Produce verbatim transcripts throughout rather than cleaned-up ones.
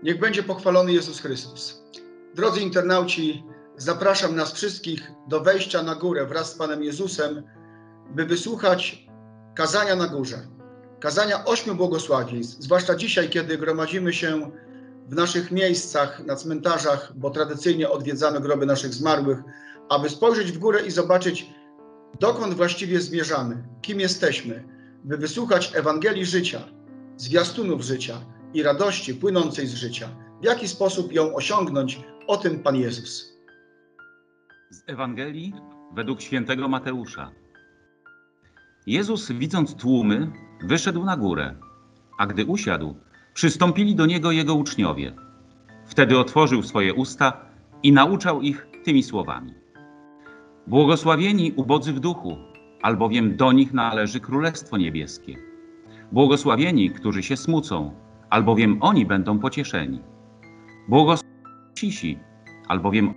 Niech będzie pochwalony Jezus Chrystus. Drodzy internauci, zapraszam nas wszystkich do wejścia na górę wraz z Panem Jezusem, by wysłuchać kazania na górze. Kazania ośmiu błogosławieństw, zwłaszcza dzisiaj, kiedy gromadzimy się w naszych miejscach, na cmentarzach, bo tradycyjnie odwiedzamy groby naszych zmarłych, aby spojrzeć w górę i zobaczyć, dokąd właściwie zmierzamy, kim jesteśmy, by wysłuchać Ewangelii życia, zwiastunów życia i radości płynącej z życia. W jaki sposób ją osiągnąć, o tym Pan Jezus. Z Ewangelii według świętego Mateusza. Jezus, widząc tłumy, wyszedł na górę, a gdy usiadł, przystąpili do Niego Jego uczniowie. Wtedy otworzył swoje usta i nauczał ich tymi słowami. Błogosławieni ubodzy w duchu, albowiem do nich należy Królestwo Niebieskie. Błogosławieni, którzy się smucą, albowiem oni będą pocieszeni. Błogosławieni cisi, albowiem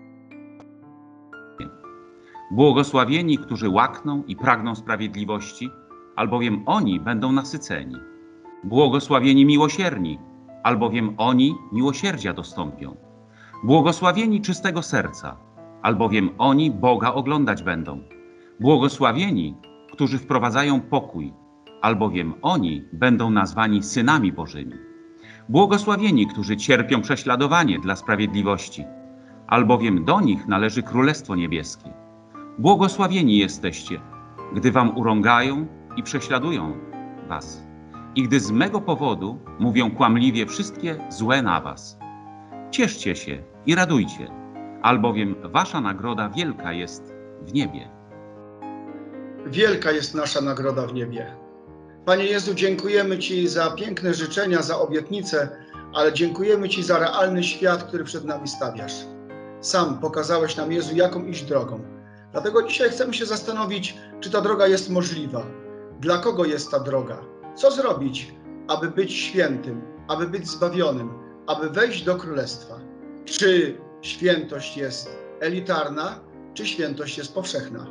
Błogosławieni, którzy łakną i pragną sprawiedliwości, albowiem oni będą nasyceni. Błogosławieni miłosierni, albowiem oni miłosierdzia dostąpią. Błogosławieni czystego serca, albowiem oni Boga oglądać będą. Błogosławieni, którzy wprowadzają pokój, albowiem oni będą nazwani synami Bożymi. Błogosławieni, którzy cierpią prześladowanie dla sprawiedliwości, albowiem do nich należy Królestwo Niebieskie. Błogosławieni jesteście, gdy wam urągają i prześladują was, i gdy z mego powodu mówią kłamliwie wszystkie złe na was. Cieszcie się i radujcie, albowiem wasza nagroda wielka jest w niebie. Wielka jest nasza nagroda w niebie. Panie Jezu, dziękujemy Ci za piękne życzenia, za obietnice, ale dziękujemy Ci za realny świat, który przed nami stawiasz. Sam pokazałeś nam, Jezu, jaką iść drogą. Dlatego dzisiaj chcemy się zastanowić, czy ta droga jest możliwa. Dla kogo jest ta droga? Co zrobić, aby być świętym, aby być zbawionym, aby wejść do Królestwa? Czy świętość jest elitarna, czy świętość jest powszechna?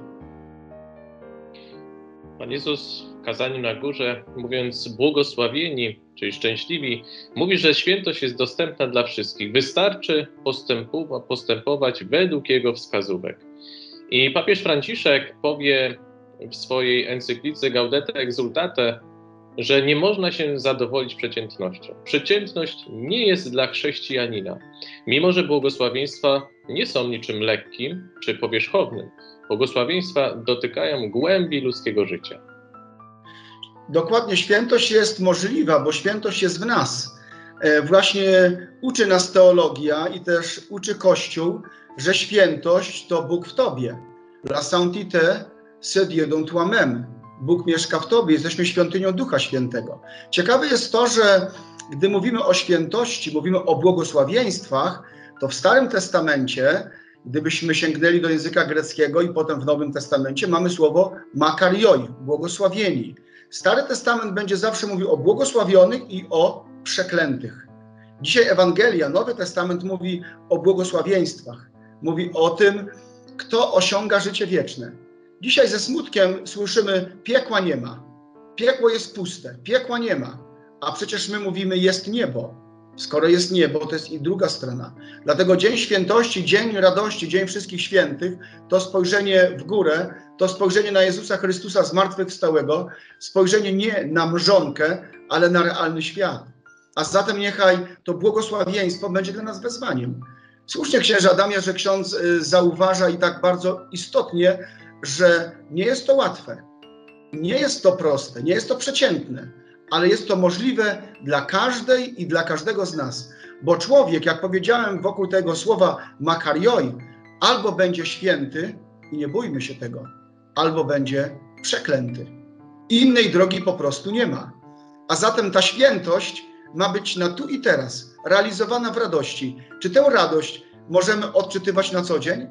Pan Jezus w kazaniu na górze, mówiąc błogosławieni, czyli szczęśliwi, mówi, że świętość jest dostępna dla wszystkich. Wystarczy postępować według Jego wskazówek. I papież Franciszek powie w swojej encyklice Gaudete Exsultate, że nie można się zadowolić przeciętnością. Przeciętność nie jest dla chrześcijanina, mimo że błogosławieństwa nie są niczym lekkim czy powierzchownym. Błogosławieństwa dotykają głębi ludzkiego życia. Dokładnie, świętość jest możliwa, bo świętość jest w nas. Właśnie uczy nas teologia i też uczy Kościół, że świętość to Bóg w tobie. La sanctité, c'est Dieu dans toi-même. Bóg mieszka w tobie, jesteśmy świątynią Ducha Świętego. Ciekawe jest to, że gdy mówimy o świętości, mówimy o błogosławieństwach, to w Starym Testamencie, gdybyśmy sięgnęli do języka greckiego i potem w Nowym Testamencie, mamy słowo makarioi, błogosławieni. Stary Testament będzie zawsze mówił o błogosławionych i o przeklętych. Dzisiaj Ewangelia, Nowy Testament mówi o błogosławieństwach. Mówi o tym, kto osiąga życie wieczne. Dzisiaj ze smutkiem słyszymy, piekła nie ma. Piekło jest puste, piekła nie ma. A przecież my mówimy, jest niebo. Skoro jest niebo, to jest i druga strona. Dlatego Dzień Świętości, Dzień Radości, Dzień Wszystkich Świętych to spojrzenie w górę, to spojrzenie na Jezusa Chrystusa zmartwychwstałego, spojrzenie nie na mrzonkę, ale na realny świat. A zatem niechaj to błogosławieństwo będzie dla nas wezwaniem. Słusznie księże Adamie, że ksiądz zauważa i tak bardzo istotnie, że nie jest to łatwe, nie jest to proste, nie jest to przeciętne, ale jest to możliwe dla każdej i dla każdego z nas. Bo człowiek, jak powiedziałem wokół tego słowa makarioi, albo będzie święty, i nie bójmy się tego, albo będzie przeklęty. Innej drogi po prostu nie ma. A zatem ta świętość ma być na tu i teraz, realizowana w radości. Czy tę radość możemy odczytywać na co dzień?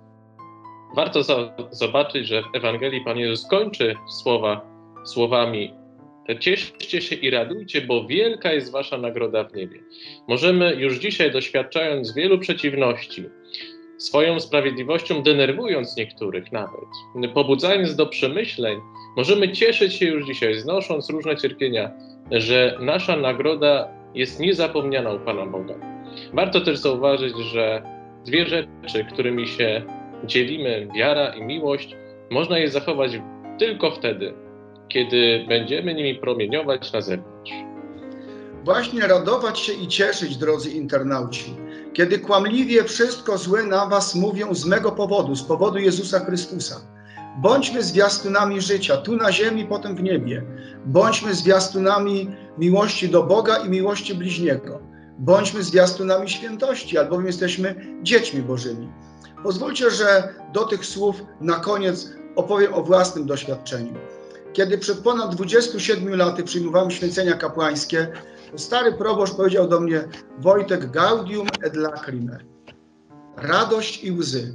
Warto za- zobaczyć, że w Ewangelii Pan Jezus kończy słowa słowami: cieszcie się i radujcie, bo wielka jest wasza nagroda w niebie. Możemy już dzisiaj, doświadczając wielu przeciwności, swoją sprawiedliwością denerwując niektórych nawet, pobudzając do przemyśleń, możemy cieszyć się już dzisiaj, znosząc różne cierpienia, że nasza nagroda jest niezapomniana u Pana Boga. Warto też zauważyć, że dwie rzeczy, którymi się dzielimy, wiara i miłość, można je zachować tylko wtedy, kiedy będziemy nimi promieniować na zewnątrz. Właśnie radować się i cieszyć, drodzy internauci, kiedy kłamliwie wszystko złe na was mówią z mego powodu, z powodu Jezusa Chrystusa. Bądźmy zwiastunami życia, tu na ziemi, potem w niebie. Bądźmy zwiastunami miłości do Boga i miłości bliźniego. Bądźmy zwiastunami świętości, albowiem jesteśmy dziećmi Bożymi. Pozwólcie, że do tych słów na koniec opowiem o własnym doświadczeniu. Kiedy przed ponad dwudziestu siedmiu laty przyjmowałem święcenia kapłańskie, to stary proboszcz powiedział do mnie: Wojtek, gaudium et lacrimae. Radość i łzy.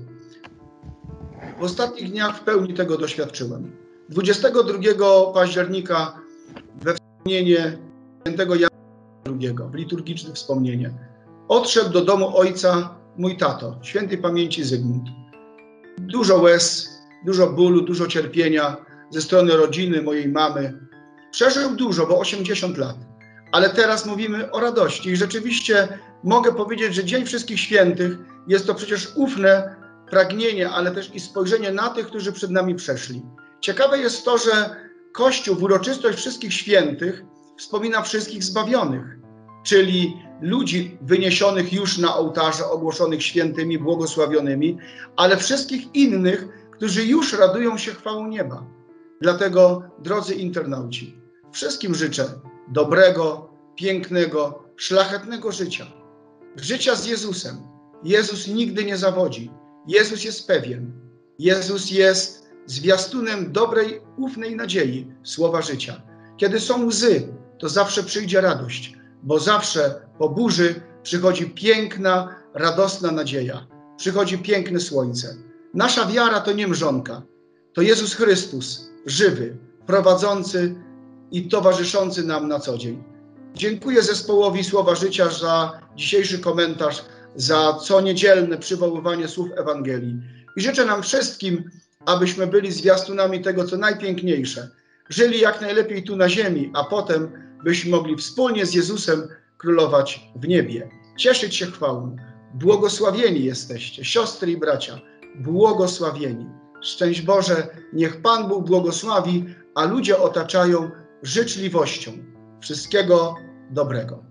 W ostatnich dniach w pełni tego doświadczyłem. dwudziestego drugiego października we wspomnienie świętego Jana drugiego, w liturgiczne wspomnienie, odszedł do domu ojca mój tato, świętej pamięci Zygmunt. Dużo łez, dużo bólu, dużo cierpienia ze strony rodziny, mojej mamy. Przeżył dużo, bo osiemdziesiąt lat. Ale teraz mówimy o radości i rzeczywiście mogę powiedzieć, że Dzień Wszystkich Świętych jest to przecież ufne pragnienie, ale też i spojrzenie na tych, którzy przed nami przeszli. Ciekawe jest to, że Kościół w uroczystość Wszystkich Świętych wspomina wszystkich zbawionych, czyli ludzi wyniesionych już na ołtarze, ogłoszonych świętymi, błogosławionymi, ale wszystkich innych, którzy już radują się chwałą nieba. Dlatego, drodzy internauci, wszystkim życzę dobrego, pięknego, szlachetnego życia. Życia z Jezusem. Jezus nigdy nie zawodzi. Jezus jest pewien. Jezus jest zwiastunem dobrej, ufnej nadziei, słowa życia. Kiedy są łzy, to zawsze przyjdzie radość, bo zawsze po burzy przychodzi piękna, radosna nadzieja. Przychodzi piękne słońce. Nasza wiara to nie mrzonka. To Jezus Chrystus, żywy, prowadzący i towarzyszący nam na co dzień. Dziękuję zespołowi Słowa Życia za dzisiejszy komentarz, za co niedzielne przywoływanie słów Ewangelii. I życzę nam wszystkim, abyśmy byli zwiastunami tego, co najpiękniejsze. Żyli jak najlepiej tu na ziemi, a potem byśmy mogli wspólnie z Jezusem królować w niebie. Cieszyć się chwałą. Błogosławieni jesteście, siostry i bracia. Błogosławieni. Szczęść Boże, niech Pan Bóg błogosławi, a ludzie otaczają życzliwością. Wszystkiego dobrego.